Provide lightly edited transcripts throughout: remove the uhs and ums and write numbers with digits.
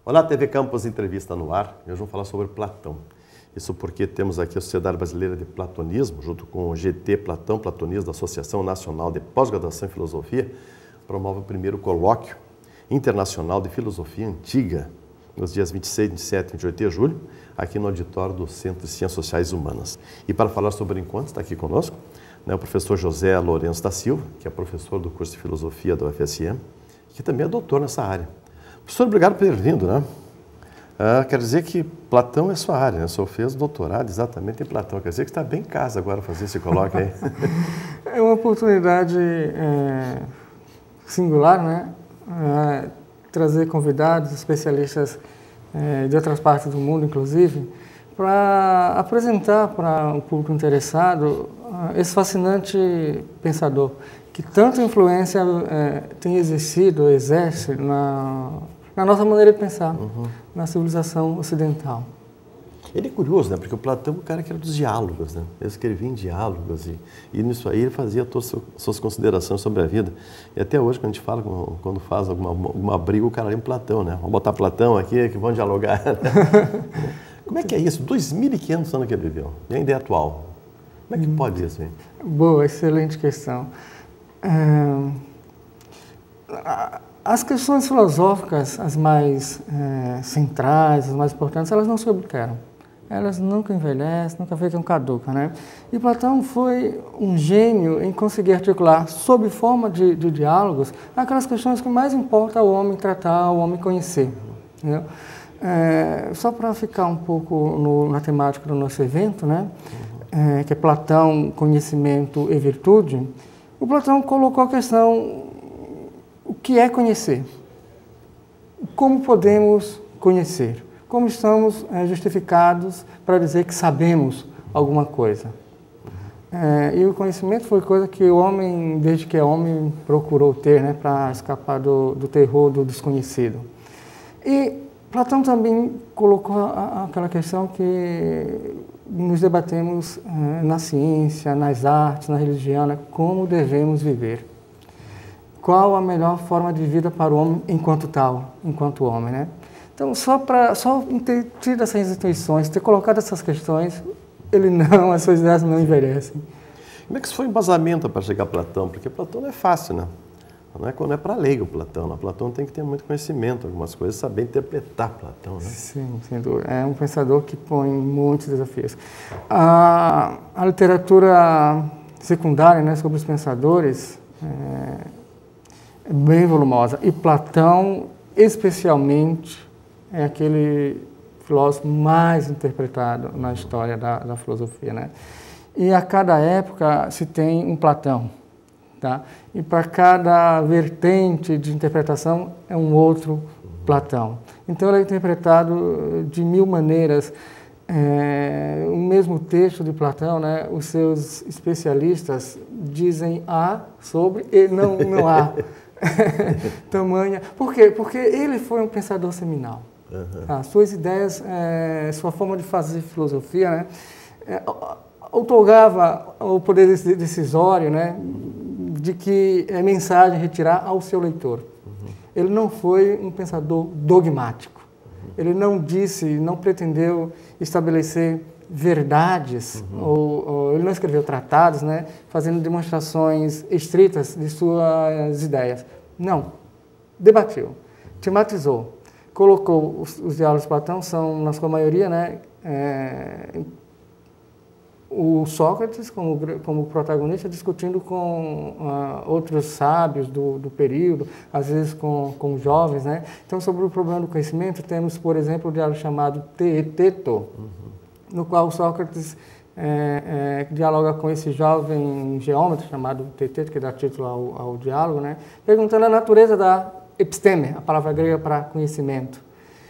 Olá, TV Campus Entrevista no ar. Hoje vamos falar sobre Platão. Isso porque temos aqui a Sociedade Brasileira de Platonismo, junto com o GT Platão, Platonismo da Associação Nacional de Pós-Graduação em Filosofia, promove o primeiro colóquio internacional de filosofia antiga, nos dias 26, 27 e 28 de julho, aqui no auditório do Centro de Ciências Sociais e Humanas. E para falar sobre o encontro, está aqui conosco o professor José Lourenço da Silva, que é professor do curso de Filosofia da UFSM, que também é doutor nessa área. Professor, obrigado por ter vindo, né? Quer dizer que Platão é sua área, né? O senhor fez doutorado exatamente em Platão. Quer dizer que está bem em casa agora fazer esse colóquio aí. É uma oportunidade singular, né? Trazer convidados, especialistas de outras partes do mundo, inclusive, para apresentar para o público interessado esse fascinante pensador, que tanta influência tem exercido, exerce na nossa maneira de pensar, na civilização ocidental. Ele é curioso, né? Porque o Platão é um cara que era dos diálogos, né? Ele escrevia em diálogos e nisso aí ele fazia todas as suas considerações sobre a vida. E até hoje, quando a gente fala, quando faz alguma briga, o cara lembra Platão, né? Vamos botar Platão aqui, que vão dialogar. Como é que é isso? 2.500 anos que ele viveu, e ainda é atual. Como é que pode isso, hein? Boa, excelente questão. As questões filosóficas, as mais centrais, as mais importantes, elas não se obteram. Elas nunca envelhecem, nunca ficam caducas, né? E Platão foi um gênio em conseguir articular, sob forma de diálogos, aquelas questões que mais importa ao homem tratar, ao homem conhecer. Entendeu? Só para ficar um pouco na temática do nosso evento, né? Que é Platão, conhecimento e virtude, o Platão colocou a questão: o que é conhecer? Como podemos conhecer? Como estamos justificados para dizer que sabemos alguma coisa? E o conhecimento foi coisa que o homem, desde que é homem, procurou ter, né, para escapar do terror do desconhecido. E Platão também colocou aquela questão que nos debatemos na ciência, nas artes, na religião, né, como devemos viver. Qual a melhor forma de vida para o homem enquanto tal, enquanto homem, né? Então, só ter tido essas instituições, ter colocado essas questões, as suas ideias não envelhecem. Como é que isso foi um embasamento para chegar a Platão? Porque Platão não é fácil, né? Não é para leigo Platão. Platão tem que ter muito conhecimento, algumas coisas, saber interpretar Platão, né? Sim, sem dúvida. É um pensador que põe muitos desafios. A literatura secundária, né, sobre os pensadores é bem volumosa. E Platão, especialmente, é aquele filósofo mais interpretado na história da filosofia, né? E a cada época se tem um Platão, tá? E para cada vertente de interpretação é um outro Platão. Então ele é interpretado de mil maneiras. O mesmo texto de Platão, né? Os seus especialistas dizem A sobre e não há. Tamanha. Por quê? Porque ele foi um pensador seminal. Suas ideias, sua forma de fazer filosofia, né, outorgava o poder decisório, né, de que mensagem retirar ao seu leitor. Ele não foi um pensador dogmático. Ele não pretendeu estabelecer verdades, ou ele não escreveu tratados, né, fazendo demonstrações estritas de suas ideias. Não. Debateu, tematizou. Colocou os diálogos de Platão, são, na sua maioria, né, o Sócrates como protagonista, discutindo com outros sábios do período, às vezes com jovens, né? Então, sobre o problema do conhecimento, temos, por exemplo, o diálogo chamado Teeteto, no qual Sócrates dialoga com esse jovem geômetra chamado Teeteto, que dá título ao diálogo, né? Perguntando a natureza da episteme, a palavra grega para conhecimento.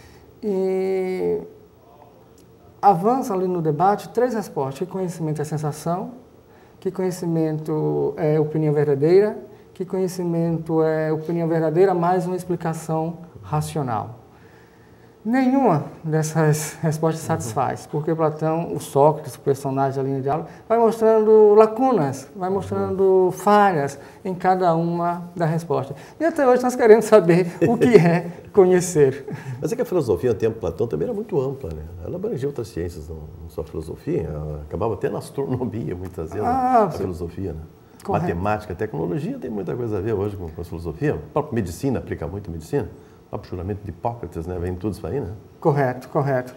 E avança ali no debate 3 respostas: que conhecimento é sensação, que conhecimento é opinião verdadeira, que conhecimento é opinião verdadeira mais uma explicação racional. Nenhuma dessas respostas satisfaz, porque Platão, o Sócrates, o personagem da linha de diálogo, vai mostrando lacunas, vai mostrando falhas em cada uma das respostas. E até hoje nós queremos saber o que é conhecer. Mas é que a filosofia, no tempo de Platão, também era muito ampla, né? Ela abrangia outras ciências, não só a filosofia, ela acabava até na astronomia, muitas vezes, a filosofia, né? Correto. Matemática, tecnologia tem muita coisa a ver hoje com a filosofia. A própria medicina aplica muito a medicina. O próprio juramento de Hipócrates, né? Vem tudo isso aí, né? Correto, correto.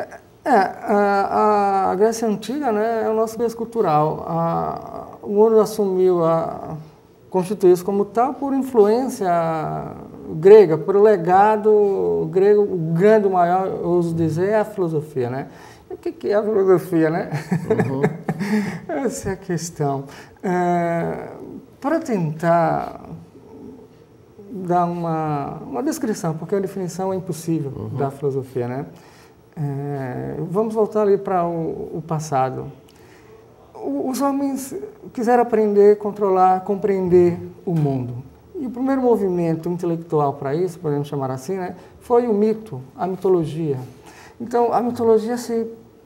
A Grécia Antiga, né, é o nosso berço cultural. O mundo assumiu, constituiu-se como tal por influência grega, por legado grego, o grande, o maior, eu uso dizer, é a filosofia, né? O que é a filosofia, né? Uhum. Essa é a questão. Para tentar dar uma descrição, porque a definição é impossível da filosofia, né? Vamos voltar ali para o passado. Os homens quiseram aprender, controlar, compreender o mundo. E o primeiro movimento intelectual para isso, podemos chamar assim, né, foi o mito, a mitologia. Então, a mitologia se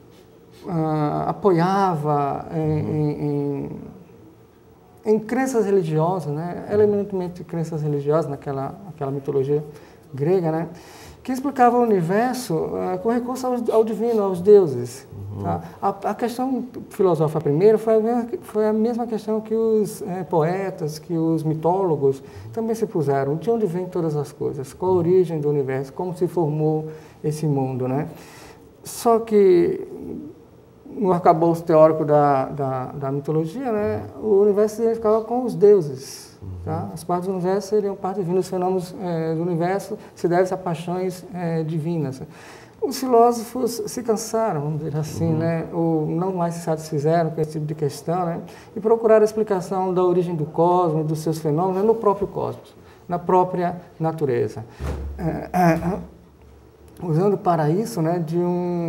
apoiava em crenças religiosas, né, elementarmente crenças religiosas naquela mitologia grega, né, que explicava o universo com recurso ao divino, aos deuses. Tá? A questão filosófica primeiro foi a mesma questão que os poetas, que os mitólogos também se puseram. De onde vêm todas as coisas? Qual a origem do universo? Como se formou esse mundo, né? Só que no arcabouço teórico da mitologia, né, o universo se identificava com os deuses. Tá? As partes do universo seriam parte divina, os fenômenos do universo se devem a paixões divinas. Os filósofos se cansaram, vamos dizer assim, né, ou não mais se satisfizeram com esse tipo de questão, né, e procuraram a explicação da origem do cosmos, dos seus fenômenos, no próprio cosmos, na própria natureza. Usando para isso, né, de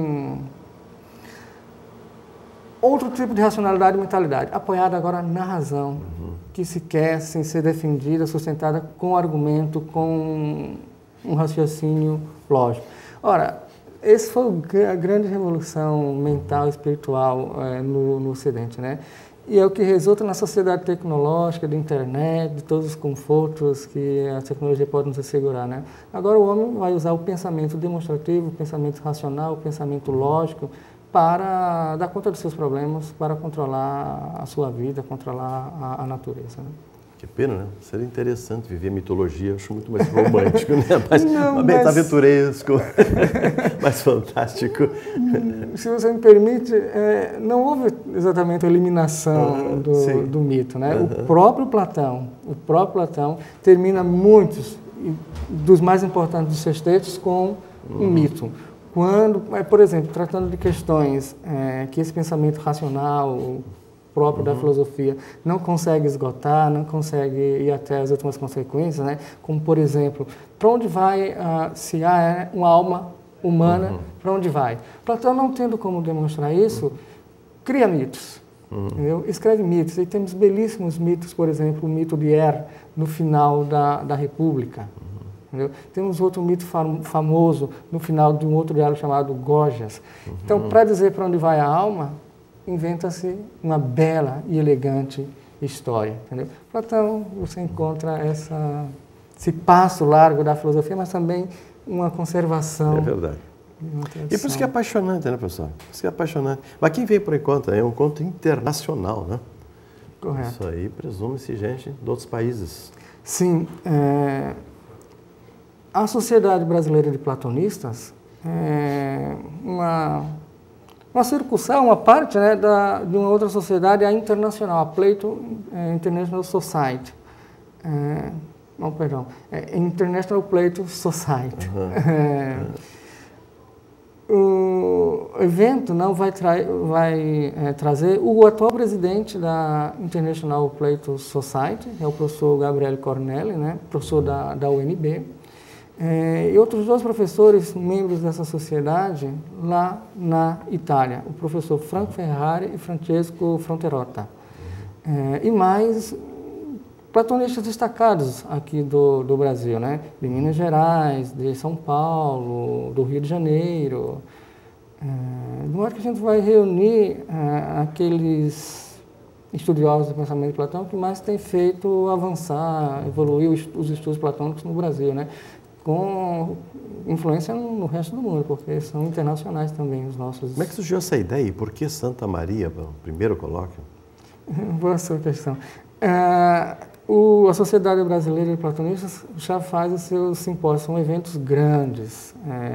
outro tipo de racionalidade e mentalidade, apoiada agora na razão, que se quer sem ser defendida, sustentada com argumento, com um raciocínio lógico. Ora, essa foi a grande revolução mental e espiritual no Ocidente, né? E é o que resulta na sociedade tecnológica, de internet, de todos os confortos que a tecnologia pode nos assegurar, né? Agora o homem vai usar o pensamento demonstrativo, o pensamento racional, o pensamento lógico, para dar conta dos seus problemas, para controlar a sua vida, controlar a natureza. Né? Que pena, né? Seria interessante viver mitologia, eu acho muito mais romântico, né? Mais aventuresco, mais fantástico. Se você me permite, não houve exatamente a eliminação do mito, né? O próprio Platão termina muitos dos mais importantes dos seus textos com um mito. Quando, por exemplo, tratando de questões que esse pensamento racional próprio da filosofia não consegue esgotar, não consegue ir até as últimas consequências, né? Como, por exemplo, para onde vai, se há uma alma humana, para onde vai? Platão, não tendo como demonstrar isso, cria mitos, entendeu? Escreve mitos, e temos belíssimos mitos, por exemplo, o mito de no final da República. Entendeu? Temos outro mito famoso no final de um outro diálogo chamado Gorgias. Então, para dizer para onde vai a alma, inventa-se uma bela e elegante história. Entendeu? Platão, você encontra esse passo largo da filosofia, mas também uma conservação. É verdade. E por isso que é apaixonante, né, professor? Por isso que é apaixonante. Mas quem vem por enquanto é um encontro internacional, né? Correto. Isso aí presume-se gente de outros países. Sim. A Sociedade Brasileira de Platonistas é uma circunstância, uma parte, né, de uma outra sociedade, a internacional, a Plato International Society. International Plato Society. O evento não vai trazer o atual presidente da International Plato Society, é o professor Gabriele Cornelli, né, professor da UNB, e outros dois professores, membros dessa sociedade, lá na Itália, o professor Franco Ferrari e Francesco Fronterotta. E mais platonistas destacados aqui do Brasil, né? De Minas Gerais, de São Paulo, do Rio de Janeiro. De modo que a gente vai reunir aqueles estudiosos do pensamento de Platão que mais têm feito avançar, evoluir os estudos platônicos no Brasil, né? Com influência no resto do mundo, porque são internacionais também os nossos... Como é que surgiu essa ideia e por que Santa Maria, o primeiro colóquio? Boa sua questão. A Sociedade Brasileira de Platonistas já faz os seus simpósios, são eventos grandes.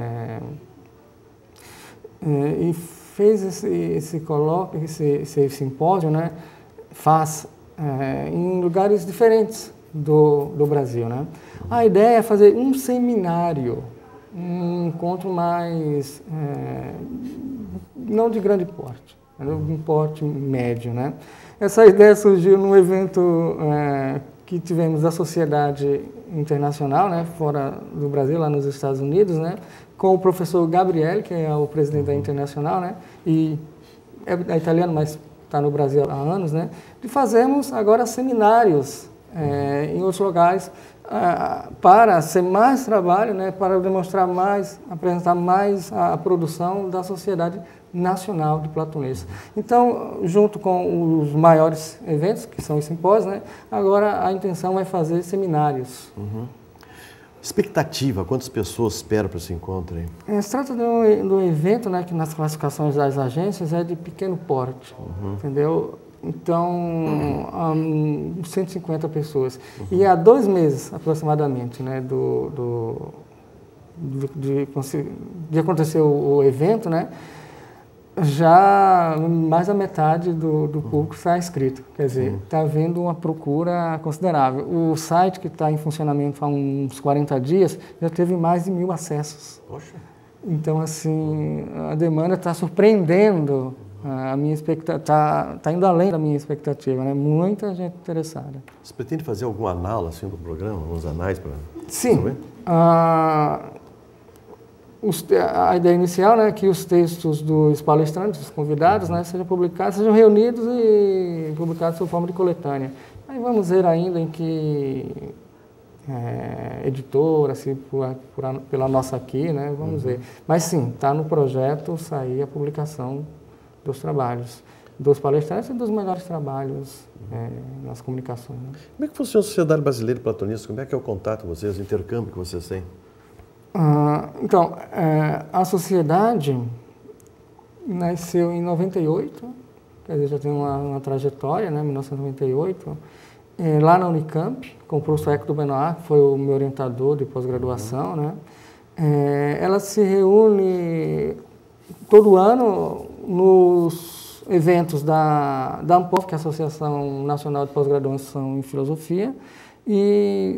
E fez esse colóquio, esse simpósio, né? Faz em lugares diferentes do Brasil, né? A ideia é fazer um seminário, um encontro mais, não de grande porte, de um porte médio, né? Essa ideia surgiu num evento que tivemos da Sociedade Internacional, né, fora do Brasil, lá nos Estados Unidos, né, com o professor Gabriele, que é o presidente da Internacional, né, e é italiano, mas está no Brasil há anos, né, de fazermos agora seminários em outros lugares para ser mais trabalho, né, para demonstrar mais, apresentar mais a produção da Sociedade Nacional de Platonistas. Então, junto com os maiores eventos, que são os simpósios, né, agora a intenção é fazer seminários. Expectativa, quantas pessoas esperam para esse encontro aí? Se trata de um evento, né, que nas classificações das agências é de pequeno porte, entendeu? Então, 150 pessoas. E há 2 meses, aproximadamente, né, de acontecer o evento, né, já mais da metade do público está inscrito. Quer dizer, está havendo uma procura considerável. O site, que está em funcionamento há uns 40 dias, já teve mais de 1.000 acessos. Poxa. Então, assim, a demanda está surpreendendo a minha expectativa, está indo além da minha expectativa, né? Muita gente interessada. Você pretende fazer alguma análise assim, do programa, alguns anais para... Sim. A ideia inicial, né, é que os textos dos palestrantes, dos convidados, né, sejam publicados, sejam reunidos e publicados sob forma de coletânea. Aí vamos ver ainda em que editora, se pela nossa aqui, né, vamos ver. Mas sim, está no projeto sair a publicação dos trabalhos, dos palestrantes e dos melhores trabalhos nas comunicações. Né? Como é que funciona a Sociedade Brasileira de Platonistas? Como é que é o contato com vocês, o intercâmbio que vocês têm? Então, a sociedade nasceu em 98, quer dizer, já tem uma trajetória, né, 1998, lá na Unicamp, com o professor Hector Benoit, que foi o meu orientador de pós-graduação, né. Ela se reúne todo ano nos eventos da ANPOF, que é a Associação Nacional de Pós-Graduação em Filosofia, e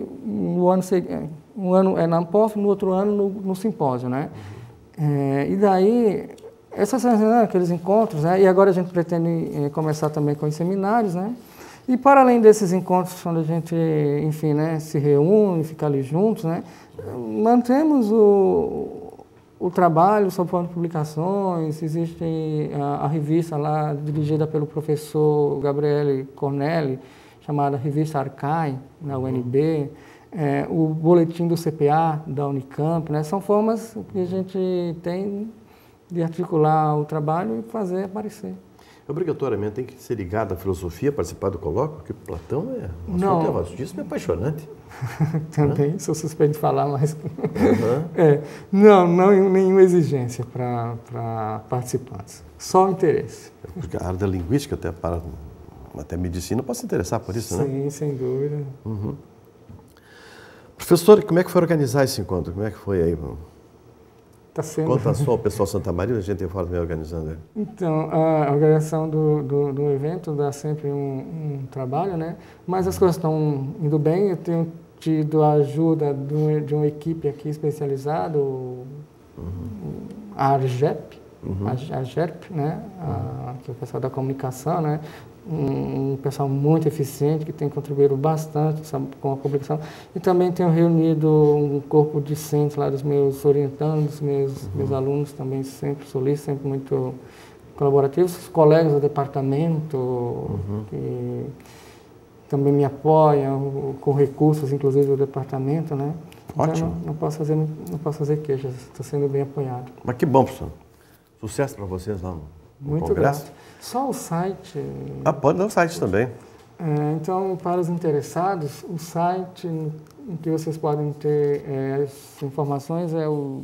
um ano é na ANPOF, no outro ano no simpósio, né? E daí, aqueles encontros, né? E agora a gente pretende começar também com os seminários, né? E para além desses encontros, onde a gente, enfim, né, se reúne, fica ali juntos, né? Mantemos o trabalho sob forma de publicações. Existe a revista lá, dirigida pelo professor Gabriele Cornelli, chamada Revista Arcai, na UNB, o boletim do CPA, da Unicamp, né? São formas que a gente tem de articular o trabalho e fazer aparecer. Obrigatoriamente tem que ser ligado à filosofia, participar do colóquio, porque Platão é apaixonante. Também sou suspeito de falar, mas... não nenhuma exigência para participantes, só o interesse. Porque a área da linguística, até medicina, pode se interessar por isso, Sim, né? Sim, sem dúvida. Professor, como é que foi organizar esse encontro? Como é que foi aí? Tá sendo... Conta só o pessoal Santa Maria, a gente fora também organizando ele. Então, a organização do evento dá sempre um trabalho, né? Mas as coisas estão indo bem. Eu tenho tido a ajuda de uma equipe aqui especializada, a ARGEP, a GERP, né? Que é o pessoal da comunicação, né? Um pessoal muito eficiente que tem contribuído bastante com a publicação. E também tenho reunido um corpo discente lá dos meus orientandos, meus alunos também sempre solícitos, sempre muito colaborativos, os colegas do departamento também me apoiam com recursos, inclusive do departamento, né? Ótimo. Então, não posso fazer queixas, estou sendo bem apoiado. Mas que bom, professor. Sucesso para vocês lá no Muito Congresso. grato. Só o site... Pode dar o site também. Então, para os interessados, o site em que vocês podem ter as informações é o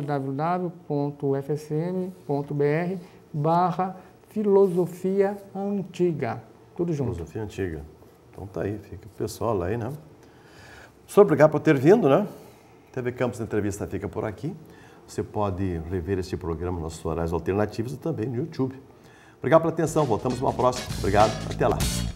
www.ufsm.br/filosofia antiga. Tudo junto. Filosofia antiga. Então tá aí, fica o pessoal aí, né? Professor, obrigado por ter vindo, né? TV Campus Entrevista fica por aqui. Você pode rever este programa nos nossos horários alternativos e também no YouTube. Obrigado pela atenção, voltamos numa próxima. Obrigado, até lá.